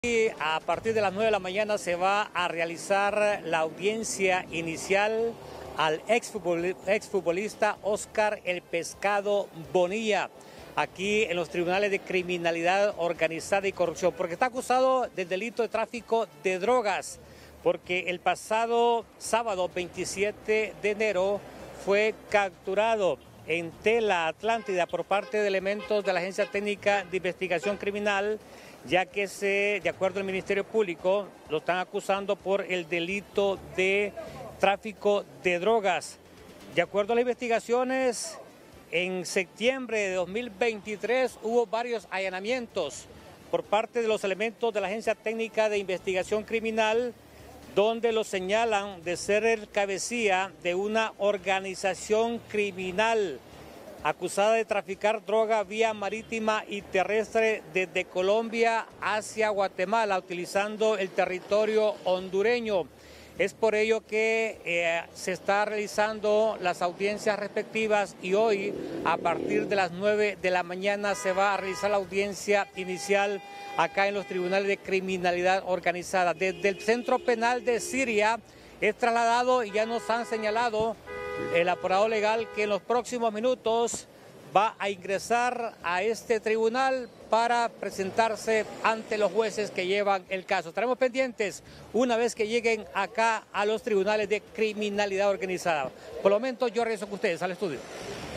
Y a partir de las 9 de la mañana se va a realizar la audiencia inicial al exfutbolista Óscar El Pescado Bonilla, aquí en los tribunales de criminalidad organizada y corrupción, porque está acusado del delito de tráfico de drogas, porque el pasado sábado 27 de enero fue capturado en Tela, Atlántida, por parte de elementos de la Agencia Técnica de Investigación Criminal, ya que de acuerdo al Ministerio Público, lo están acusando por el delito de tráfico de drogas. De acuerdo a las investigaciones, en septiembre de 2023 hubo varios allanamientos por parte de los elementos de la Agencia Técnica de Investigación Criminal, donde lo señalan de ser el cabecilla de una organización criminal acusada de traficar droga vía marítima y terrestre desde Colombia hacia Guatemala, utilizando el territorio hondureño. Es por ello que se está realizando las audiencias respectivas y hoy, a partir de las 9 de la mañana, se va a realizar la audiencia inicial acá en los tribunales de criminalidad organizada. Desde el Centro Penal de Siria es trasladado y ya nos han señalado el aparato legal que en los próximos minutos va a ingresar a este tribunal para presentarse ante los jueces que llevan el caso. Estaremos pendientes una vez que lleguen acá a los tribunales de criminalidad organizada. Por el momento yo regreso con ustedes al estudio.